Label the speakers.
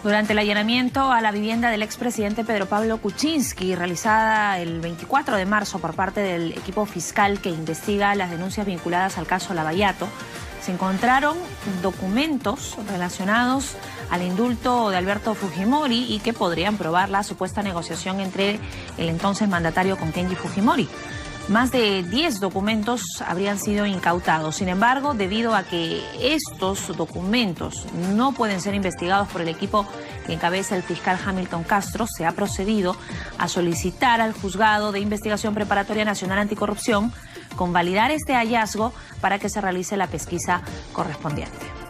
Speaker 1: Durante el allanamiento a la vivienda del expresidente Pedro Pablo Kuczynski, realizada el 24 de marzo por parte del equipo fiscal que investiga las denuncias vinculadas al caso Lavallato, se encontraron documentos relacionados al indulto de Alberto Fujimori y que podrían probar la supuesta negociación entre el entonces mandatario con Kenji Fujimori. Más de 10 documentos habrían sido incautados. Sin embargo, debido a que estos documentos no pueden ser investigados por el equipo que encabeza el fiscal Hamilton Castro, se ha procedido a solicitar al Juzgado de Investigación Preparatoria Nacional Anticorrupción convalidar este hallazgo para que se realice la pesquisa correspondiente.